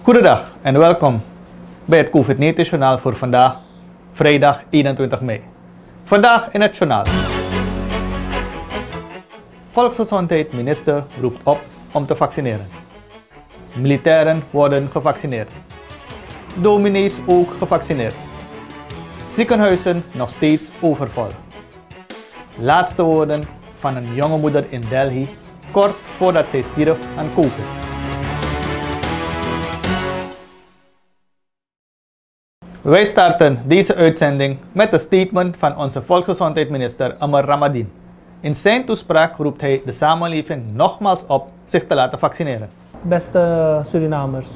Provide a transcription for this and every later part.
Goedendag en welkom bij het COVID-19-journaal voor vandaag, vrijdag 21 mei. Vandaag in het journaal. Volksgezondheidsminister roept op om te vaccineren. Militairen worden gevaccineerd. Dominees ook gevaccineerd. Ziekenhuizen nog steeds overvol. Laatste woorden van een jonge moeder in Delhi, kort voordat zij stierf aan COVID. Wij starten deze uitzending met een statement van onze volksgezondheidsminister Amar Ramadhin. In zijn toespraak roept hij de samenleving nogmaals op zich te laten vaccineren. Beste Surinamers,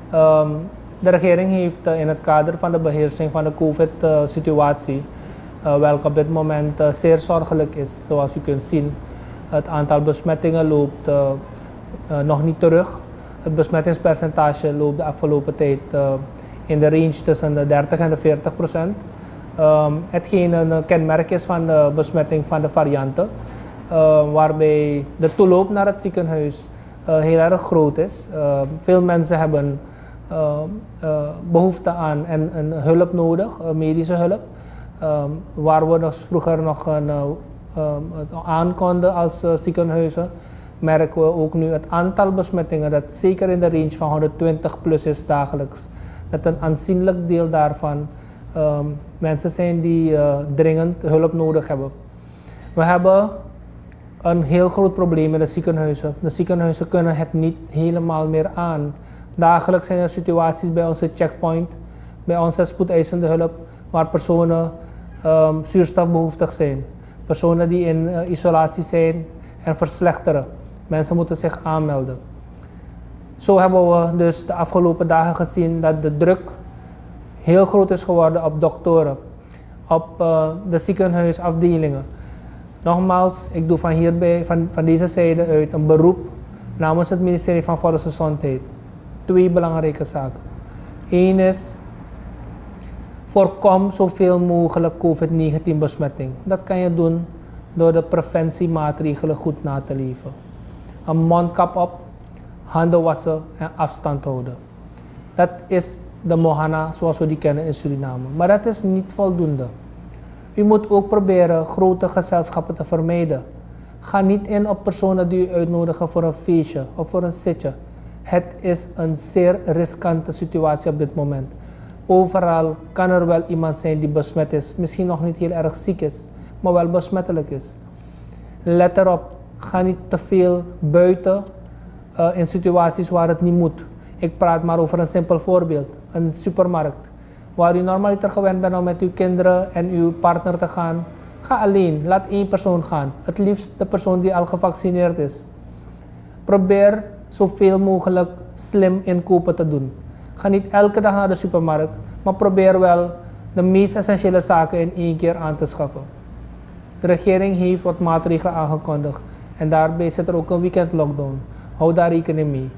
de regering heeft in het kader van de beheersing van de COVID-situatie, welke op dit moment zeer zorgelijk is, zoals u kunt zien. Het aantal besmettingen loopt nog niet terug. Het besmettingspercentage loopt de afgelopen tijd in de range tussen de 30 en de 40%. Hetgeen een kenmerk is van de besmetting van de varianten, waarbij de toeloop naar het ziekenhuis heel erg groot is. Veel mensen hebben behoefte aan en hulp nodig, medische hulp. Waar we vroeger nog aankonden als ziekenhuizen, merken we ook nu het aantal besmettingen dat zeker in de range van 120 plus is dagelijks. Dat een aanzienlijk deel daarvan mensen zijn die dringend hulp nodig hebben. We hebben een heel groot probleem in de ziekenhuizen. De ziekenhuizen kunnen het niet helemaal meer aan. Dagelijks zijn er situaties bij onze checkpoint, bij onze spoedeisende hulp, waar personen zuurstofbehoeftig zijn. Personen die in isolatie zijn en verslechteren. Mensen moeten zich aanmelden. Zo hebben we dus de afgelopen dagen gezien dat de druk heel groot is geworden op doktoren, op de ziekenhuisafdelingen. Nogmaals, ik doe van hierbij, van deze zijde uit, een beroep namens het ministerie van Volksgezondheid. Twee belangrijke zaken. Eén is, voorkom zoveel mogelijk COVID-19 besmetting. Dat kan je doen door de preventiemaatregelen goed na te leven. Een mondkap op, handen wassen en afstand houden. Dat is de Mohana zoals we die kennen in Suriname. Maar dat is niet voldoende. U moet ook proberen grote gezelschappen te vermijden. Ga niet in op personen die u uitnodigen voor een feestje of voor een zitje. Het is een zeer riskante situatie op dit moment. Overal kan er wel iemand zijn die besmet is. Misschien nog niet heel erg ziek is, maar wel besmettelijk is. Let erop, ga niet te veel buiten in situaties waar het niet moet. Ik praat maar over een simpel voorbeeld. Een supermarkt. Waar u normaliter gewend bent om met uw kinderen en uw partner te gaan. Ga alleen. Laat één persoon gaan. Het liefst de persoon die al gevaccineerd is. Probeer zoveel mogelijk slim inkopen te doen. Ga niet elke dag naar de supermarkt. Maar probeer wel de meest essentiële zaken in één keer aan te schaffen. De regering heeft wat maatregelen aangekondigd. En daarbij zit er ook een weekend lockdown. Hou daar rekening mee.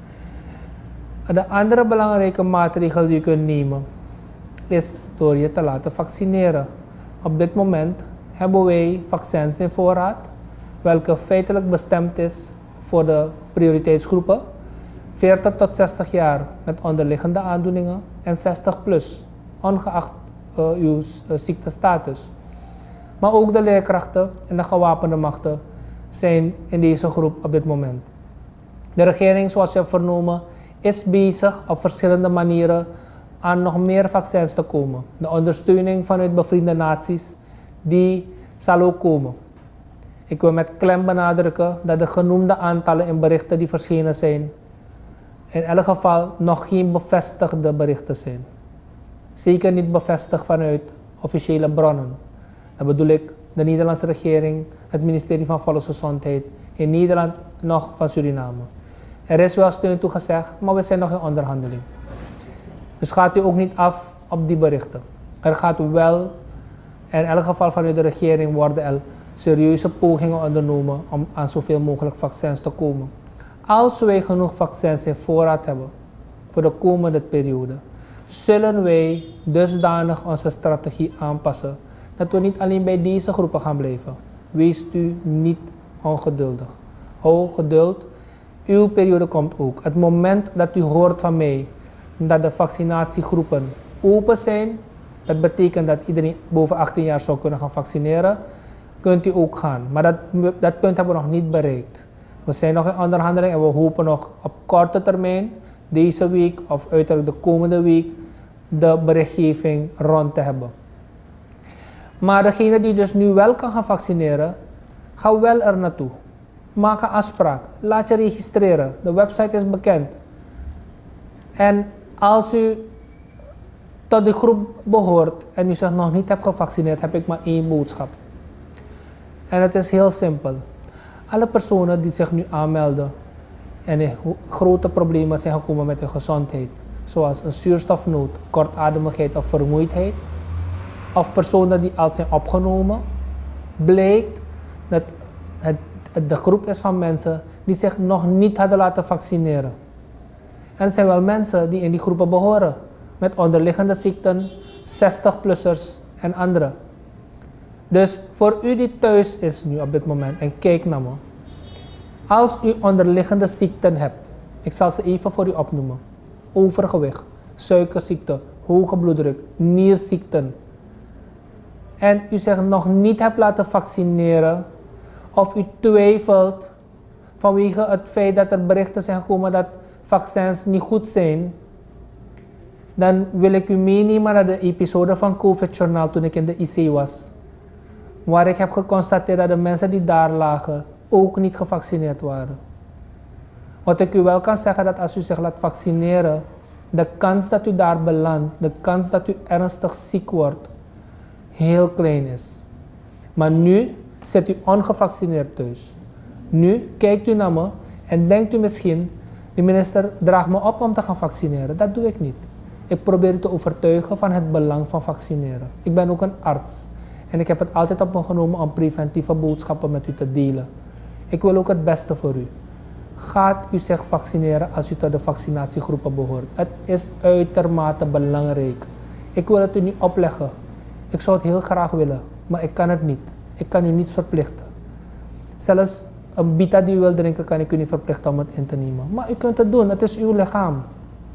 De andere belangrijke maatregel die je kunt nemen is door je te laten vaccineren. Op dit moment hebben wij vaccins in voorraad, welke feitelijk bestemd is voor de prioriteitsgroepen 40 tot 60 jaar met onderliggende aandoeningen en 60 plus, ongeacht uw ziektestatus. Maar ook de leerkrachten en de gewapende machten zijn in deze groep op dit moment. De regering, zoals je hebt vernomen, is bezig op verschillende manieren aan nog meer vaccins te komen. De ondersteuning vanuit bevriende naties, die zal ook komen. Ik wil met klem benadrukken dat de genoemde aantallen in berichten die verschenen zijn, in elk geval nog geen bevestigde berichten zijn. Zeker niet bevestigd vanuit officiële bronnen. Dat bedoel ik de Nederlandse regering, het ministerie van Volksgezondheid in Nederland, nog van Suriname. Er is wel steun toegezegd, maar we zijn nog in onderhandeling. Dus gaat u ook niet af op die berichten. Er gaat wel, in elk geval vanuit de regering, worden er serieuze pogingen ondernomen om aan zoveel mogelijk vaccins te komen. Als wij genoeg vaccins in voorraad hebben voor de komende periode, zullen wij dusdanig onze strategie aanpassen dat we niet alleen bij deze groepen gaan blijven. Wees u niet ongeduldig. Hou geduld. Uw periode komt ook. Het moment dat u hoort van mij dat de vaccinatiegroepen open zijn, dat betekent dat iedereen boven 18 jaar zou kunnen gaan vaccineren, kunt u ook gaan. Maar dat punt hebben we nog niet bereikt. We zijn nog in onderhandeling en we hopen nog op korte termijn, deze week of uiterlijk de komende week, de berichtgeving rond te hebben. Maar degene die dus nu wel kan gaan vaccineren, ga wel er naartoe. Maak een afspraak. Laat je registreren. De website is bekend. En als u tot de groep behoort en u zich nog niet hebt gevaccineerd, heb ik maar één boodschap. En het is heel simpel. Alle personen die zich nu aanmelden en in grote problemen zijn gekomen met hun gezondheid, zoals een zuurstofnood, kortademigheid of vermoeidheid, of personen die al zijn opgenomen, blijkt dat het de groep is van mensen die zich nog niet hadden laten vaccineren. En er zijn wel mensen die in die groepen behoren, met onderliggende ziekten, 60-plussers en anderen. Dus voor u die thuis is nu op dit moment en kijk naar me. Als u onderliggende ziekten hebt, ik zal ze even voor u opnoemen. Overgewicht, suikerziekte, hoge bloeddruk, nierziekten. En u zich nog niet hebt laten vaccineren, of u twijfelt vanwege het feit dat er berichten zijn gekomen dat vaccins niet goed zijn, dan wil ik u meenemen naar de episode van COVID Journaal toen ik in de IC was. Waar ik heb geconstateerd dat de mensen die daar lagen ook niet gevaccineerd waren. Wat ik u wel kan zeggen, dat als u zich laat vaccineren, de kans dat u daar belandt, de kans dat u ernstig ziek wordt, heel klein is. Maar nu zit u ongevaccineerd thuis. Nu kijkt u naar me en denkt u misschien, de minister draagt me op om te gaan vaccineren. Dat doe ik niet. Ik probeer u te overtuigen van het belang van vaccineren. Ik ben ook een arts en ik heb het altijd op me genomen om preventieve boodschappen met u te delen. Ik wil ook het beste voor u. Gaat u zich vaccineren als u tot de vaccinatiegroepen behoort. Het is uitermate belangrijk. Ik wil het u niet opleggen. Ik zou het heel graag willen, maar ik kan het niet. Ik kan u niets verplichten. Zelfs een bita die u wilt drinken, kan ik u niet verplichten om het in te nemen. Maar u kunt het doen, het is uw lichaam.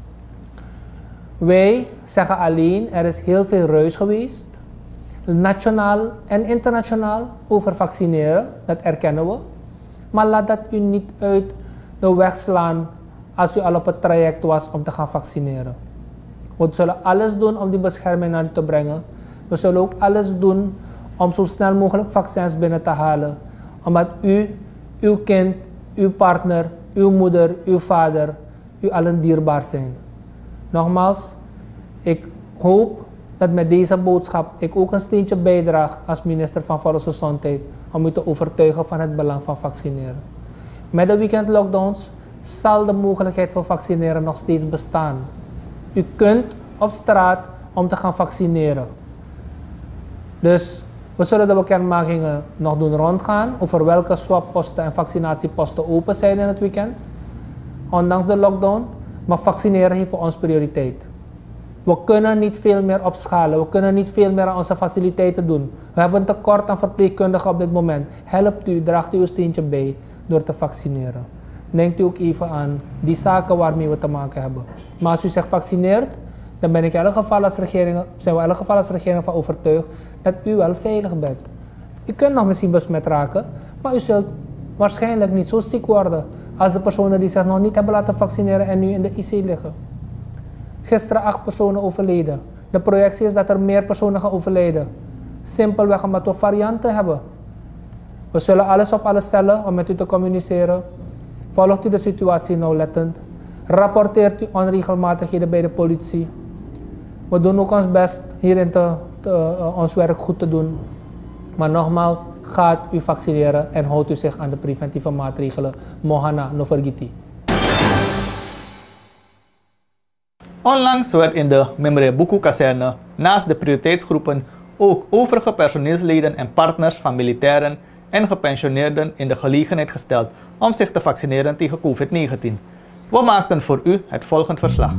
Wij zeggen alleen, er is heel veel ruis geweest, nationaal en internationaal, over vaccineren. Dat erkennen we. Maar laat dat u niet uit de weg slaan als u al op het traject was om te gaan vaccineren. We zullen alles doen om die bescherming naar u te brengen. We zullen ook alles doen om zo snel mogelijk vaccins binnen te halen. Omdat u, uw kind, uw partner, uw moeder, uw vader, u allen dierbaar zijn. Nogmaals, ik hoop dat met deze boodschap ik ook een steentje bijdraag als minister van Volksgezondheid om u te overtuigen van het belang van vaccineren. Met de weekendlockdowns zal de mogelijkheid voor vaccineren nog steeds bestaan. U kunt op straat om te gaan vaccineren. Dus we zullen de bekendmakingen nog doen rondgaan over welke swapposten en vaccinatieposten open zijn in het weekend. Ondanks de lockdown, maar vaccineren heeft voor ons prioriteit. We kunnen niet veel meer opschalen, we kunnen niet veel meer aan onze faciliteiten doen. We hebben een tekort aan verpleegkundigen op dit moment. Helpt u, draagt u uw steentje bij door te vaccineren. Denkt u ook even aan die zaken waarmee we te maken hebben. Maar als u zich vaccineert, dan ben ik in elk geval als regering, zijn we in elk geval als regering van overtuigd dat u wel veilig bent. U kunt nog misschien besmet raken, maar u zult waarschijnlijk niet zo ziek worden als de personen die zich nog niet hebben laten vaccineren en nu in de IC liggen. Gisteren 8 personen overleden. De projectie is dat er meer personen gaan overlijden. Simpelweg omdat we varianten hebben. We zullen alles op alles stellen om met u te communiceren. Volgt u de situatie nauwlettend. Rapporteert u onregelmatigheden bij de politie. We doen ook ons best hierin ons werk goed te doen. Maar nogmaals, gaat u vaccineren en houdt u zich aan de preventieve maatregelen. Mohana no vergiti. Onlangs werd in de Memre Buku-kazerne naast de prioriteitsgroepen ook overige personeelsleden en partners van militairen en gepensioneerden in de gelegenheid gesteld om zich te vaccineren tegen COVID-19. We maakten voor u het volgende verslag.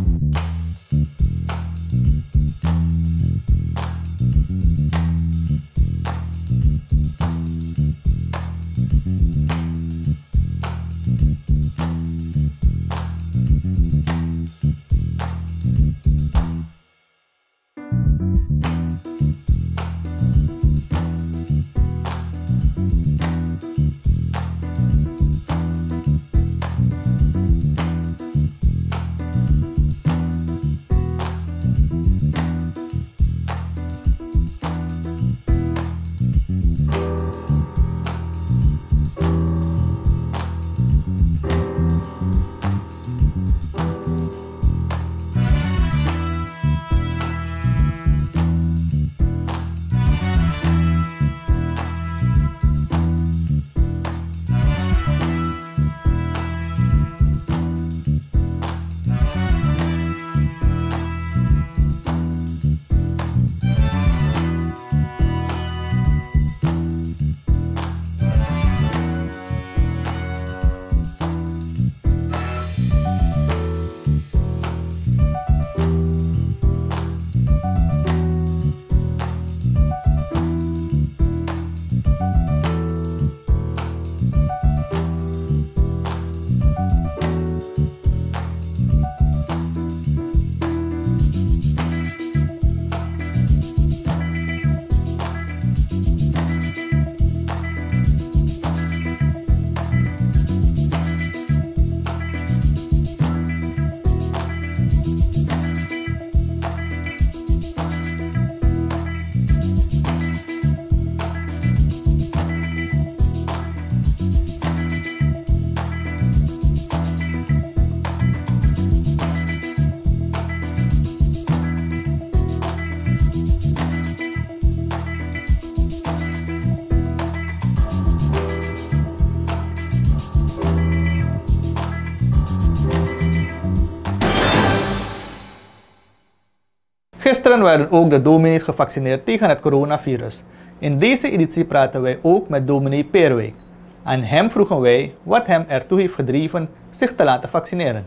Gisteren werden ook de dominees gevaccineerd tegen het coronavirus. In deze editie praten wij ook met dominee Peerwijk. Aan hem vroegen wij wat hem ertoe heeft gedreven zich te laten vaccineren.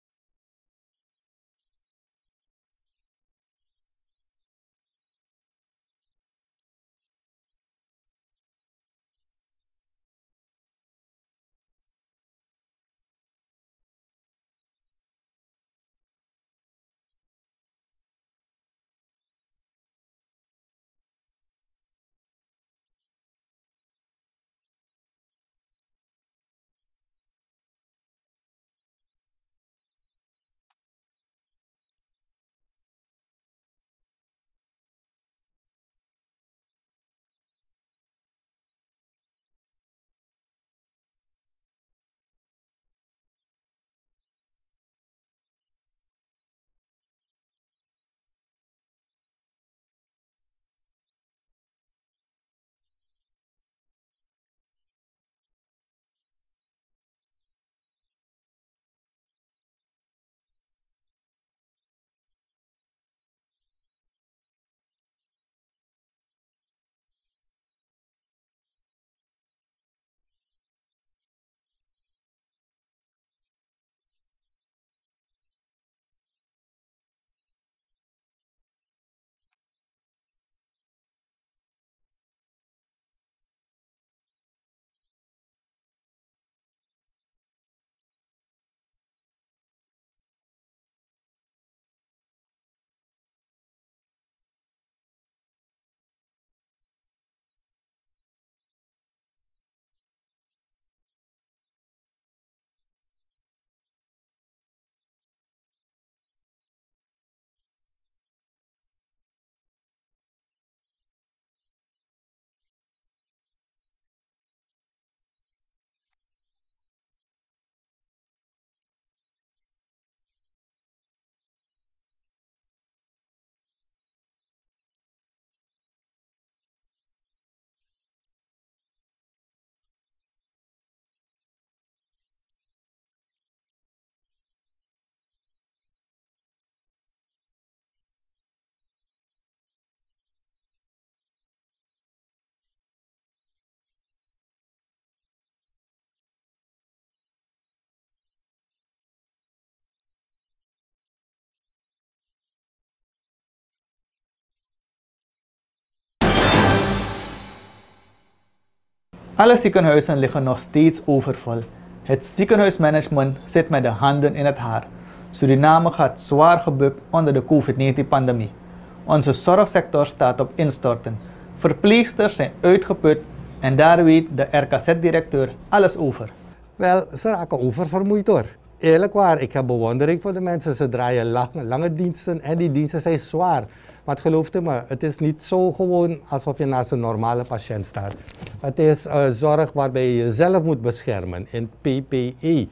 Alle ziekenhuizen liggen nog steeds overvol. Het ziekenhuismanagement zit met de handen in het haar. Suriname gaat zwaar gebukt onder de COVID-19-pandemie. Onze zorgsector staat op instorten. Verpleegsters zijn uitgeput en daar weet de RKZ-directeur alles over. Wel, ze raken oververmoeid hoor. Eerlijk waar, ik heb bewondering voor de mensen. Ze draaien lange diensten en die diensten zijn zwaar. Maar geloof me, het is niet zo gewoon alsof je naast een normale patiënt staat. Het is zorg waarbij je jezelf moet beschermen, in PPE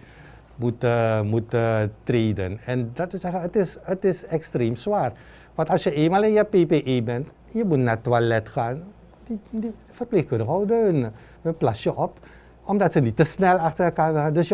moet treden. En dat wil zeggen, het is extreem zwaar. Want als je eenmaal in je PPE bent, je moet naar het toilet gaan. Die verpleegkundigen houden hun plasje op, omdat ze niet te snel achter elkaar gaan. Dus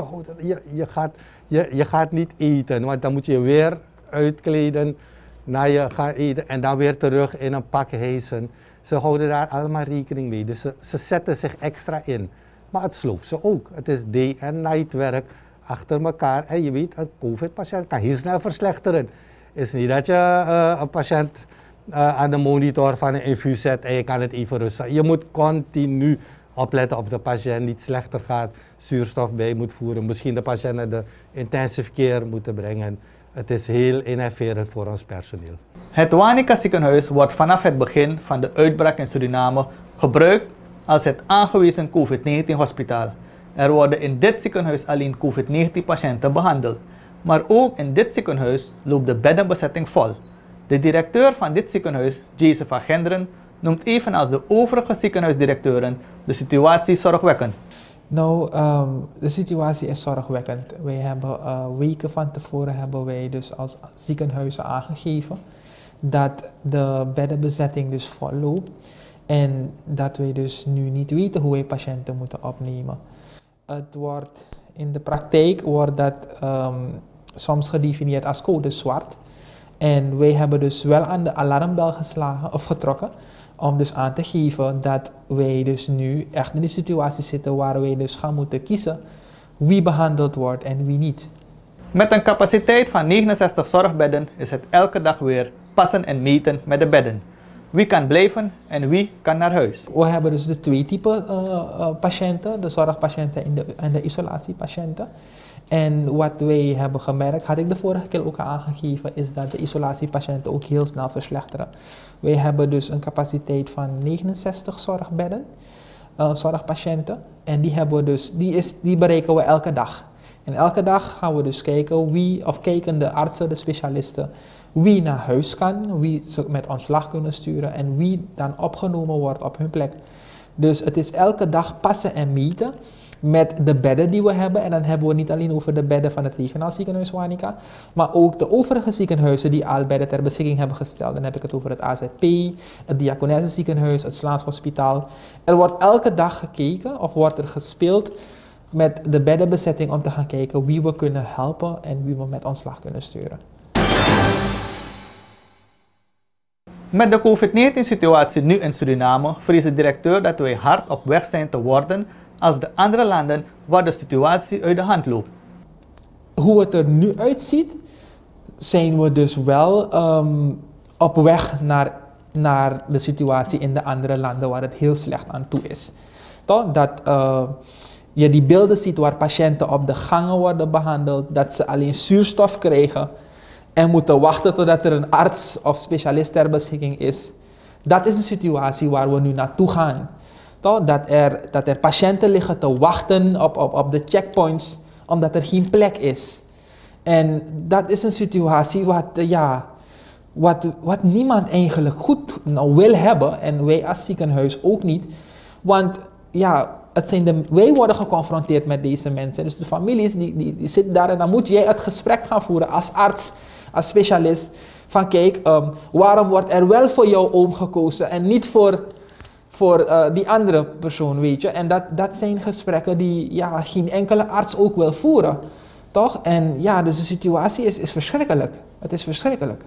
je gaat niet eten, want dan moet je weer uitkleden, naar je gaan eten en dan weer terug in een pak hijsen. Ze houden daar allemaal rekening mee, dus ze zetten zich extra in. Maar het sloopt ze ook. Het is day- en nightwerk achter elkaar. En je weet, een COVID-patiënt kan heel snel verslechteren. Het is niet dat je een patiënt aan de monitor van een infuus zet en je kan het even rusten. Je moet continu opletten of de patiënt niet slechter gaat, zuurstof bij moet voeren, misschien de patiënt naar de intensive care moeten brengen. Het is heel inefferent voor ons personeel. Het Wanica ziekenhuis wordt vanaf het begin van de uitbraak in Suriname gebruikt als het aangewezen COVID-19-hospitaal. Er worden in dit ziekenhuis alleen COVID-19-patiënten behandeld. Maar ook in dit ziekenhuis loopt de beddenbezetting vol. De directeur van dit ziekenhuis, Jesse van Genderen, noemt evenals de overige ziekenhuisdirecteuren de situatie zorgwekkend. Nou, de situatie is zorgwekkend. Wij hebben weken van tevoren hebben wij dus als ziekenhuizen aangegeven dat de beddenbezetting dus vol loopt en dat wij dus nu niet weten hoe wij patiënten moeten opnemen. In de praktijk wordt dat soms gedefinieerd als code zwart En wij hebben dus wel aan de alarmbel geslagen of getrokken om dus aan te geven dat wij dus nu echt in die situatie zitten waar wij dus gaan moeten kiezen wie behandeld wordt en wie niet. Met een capaciteit van 69 zorgbedden is het elke dag weer passen en meten met de bedden. Wie kan blijven en wie kan naar huis? We hebben dus de twee typen patiënten, de zorgpatiënten en de isolatiepatiënten. En wat wij hebben gemerkt, had ik de vorige keer ook aangegeven, is dat de isolatiepatiënten ook heel snel verslechteren. Wij hebben dus een capaciteit van 69 zorgbedden, zorgpatiënten. En die, hebben we dus, die bereiken we elke dag. En elke dag gaan we dus kijken kijken de artsen, de specialisten, wie naar huis kan, wie ze met ontslag kunnen sturen en wie dan opgenomen wordt op hun plek. Dus het is elke dag passen en meten met de bedden die we hebben. En dan hebben we niet alleen over de bedden van het regionaal ziekenhuis Wanica, maar ook de overige ziekenhuizen die al bedden ter beschikking hebben gesteld. Dan heb ik het over het AZP, het Diakonese ziekenhuis, het Slaans Hospitaal. Er wordt elke dag gekeken of wordt er gespeeld met de beddenbezetting om te gaan kijken wie we kunnen helpen en wie we met ontslag kunnen sturen. Met de COVID-19-situatie nu in Suriname vreest de directeur dat wij hard op weg zijn te worden als de andere landen waar de situatie uit de hand loopt. Hoe het er nu uitziet, zijn we dus wel op weg naar de situatie in de andere landen waar het heel slecht aan toe is. Toch? Dat je die beelden ziet waar patiënten op de gangen worden behandeld, dat ze alleen zuurstof krijgen en moeten wachten totdat er een arts of specialist ter beschikking is. Dat is de situatie waar we nu naartoe gaan. Toch? Dat er patiënten liggen te wachten op de checkpoints omdat er geen plek is. En dat is een situatie wat niemand eigenlijk goed wil hebben en wij als ziekenhuis ook niet. Want ja, wij worden geconfronteerd met deze mensen. Dus de families die zitten daar en dan moet jij het gesprek gaan voeren als arts, als specialist. Van kijk, waarom wordt er wel voor jouw oom gekozen en niet voor die andere persoon, weet je. En dat zijn gesprekken die geen enkele arts ook wil voeren. Toch? En ja, dus de situatie is verschrikkelijk. Het is verschrikkelijk.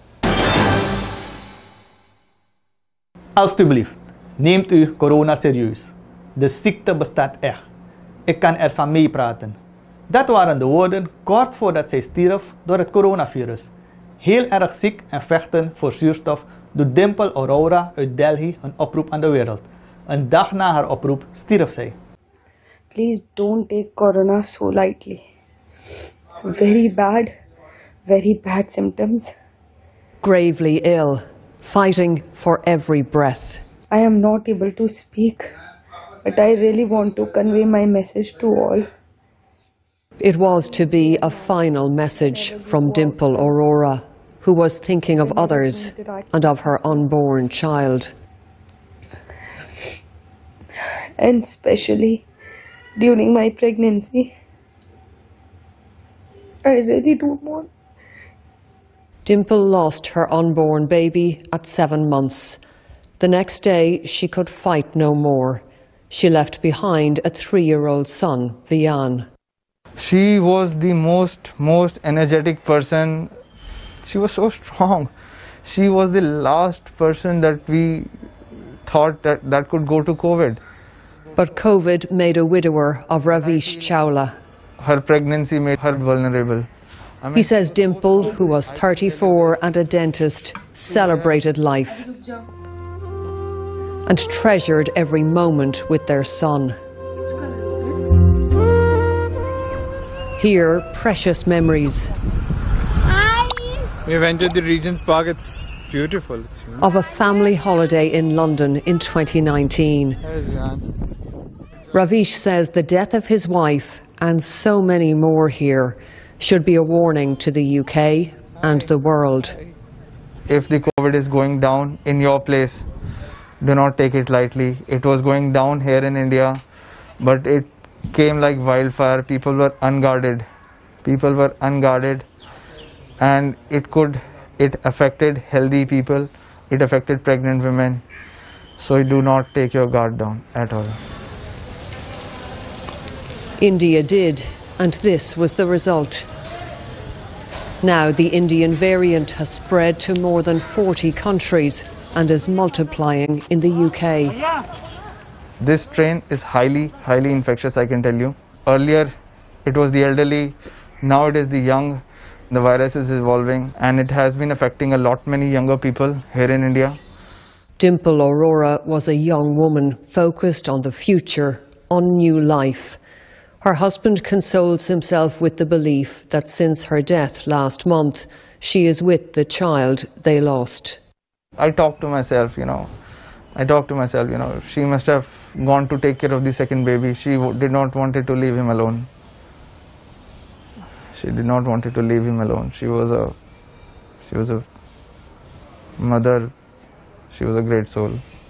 Alsjeblieft, neemt u corona serieus. De ziekte bestaat echt. Ik kan ervan meepraten. Dat waren de woorden kort voordat zij stierf door het coronavirus. Heel erg ziek en vechten voor zuurstof doet Dimple Aurora uit Delhi een oproep aan de wereld. Een dag na haar oproep stierf zij. Please don't take corona so lightly. Very bad symptoms. Gravely ill, fighting for every breath. I am not able to speak, but I really want to convey my message to all. It was to be a final message from Dimple Aurora, who was thinking of others and of her unborn child. And especially during my pregnancy. I really don't want. Dimple lost her unborn baby at 7 months. The next day, she could fight no more. She left behind a 3-year-old son, Vian. She was the most energetic person. She was so strong. She was the last person that we thought that could go to COVID. But COVID made a widower of Ravish Chawla. Her pregnancy made her vulnerable. He says Dimple, who was 34 and a dentist, celebrated life and treasured every moment with their son. Here, precious memories We went to the Regent's Park. It's beautiful. of a family holiday in London in 2019. Ravish says the death of his wife and so many more here should be a warning to the UK and the world. If the COVID is going down in your place, do not take it lightly. It was going down here in India, but it came like wildfire. People were unguarded. And it affected healthy people. It affected pregnant women. So do not take your guard down at all. India did, and this was the result. Now the Indian variant has spread to more than 40 countries and is multiplying in the UK. This strain is highly infectious, I can tell you. Earlier it was the elderly, now it is the young. The virus is evolving and it has been affecting many younger people here in India. Dimple Aurora was a young woman focused on the future, on new life. Her husband consoles himself with the belief that since her death last month, she is with the child they lost. I talk to myself, she must have gone to take care of the second baby. She did not want to leave him alone. She did not want to leave him alone. She was a mother. She was a great soul.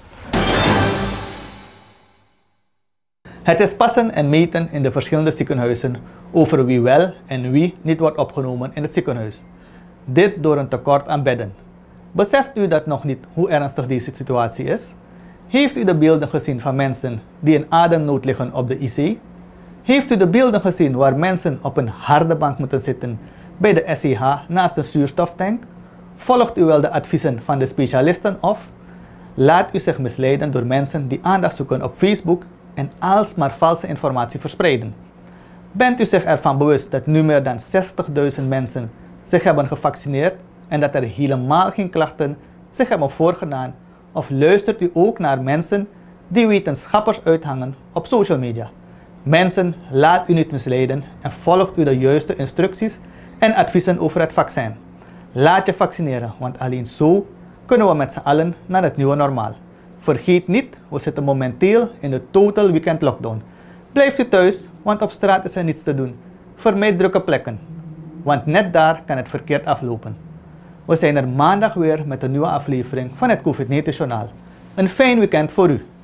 Het is passen en meten in de verschillende ziekenhuizen over wie wel en wie niet wordt opgenomen in het ziekenhuis. Dit door een tekort aan bedden. Beseft u dat nog niet hoe ernstig deze situatie is? Heeft u de beelden gezien van mensen die in ademnood liggen op de IC? Heeft u de beelden gezien waar mensen op een harde bank moeten zitten bij de SCH naast een zuurstoftank? Volgt u wel de adviezen van de specialisten of laat u zich misleiden door mensen die aandacht zoeken op Facebook en alsmaar valse informatie verspreiden? Bent u zich ervan bewust dat nu meer dan 60.000 mensen zich hebben gevaccineerd en dat er helemaal geen klachten zich hebben voorgedaan? Of luistert u ook naar mensen die wetenschappers uithangen op social media? Mensen, laat u niet misleiden en volgt u de juiste instructies en adviezen over het vaccin. Laat je vaccineren, want alleen zo kunnen we met z'n allen naar het nieuwe normaal. Vergeet niet, we zitten momenteel in de total weekend lockdown. Blijft u thuis, want op straat is er niets te doen. Vermijd drukke plekken, want net daar kan het verkeerd aflopen. We zijn er maandag weer met een nieuwe aflevering van het COVID-19 Journaal. Een fijn weekend voor u.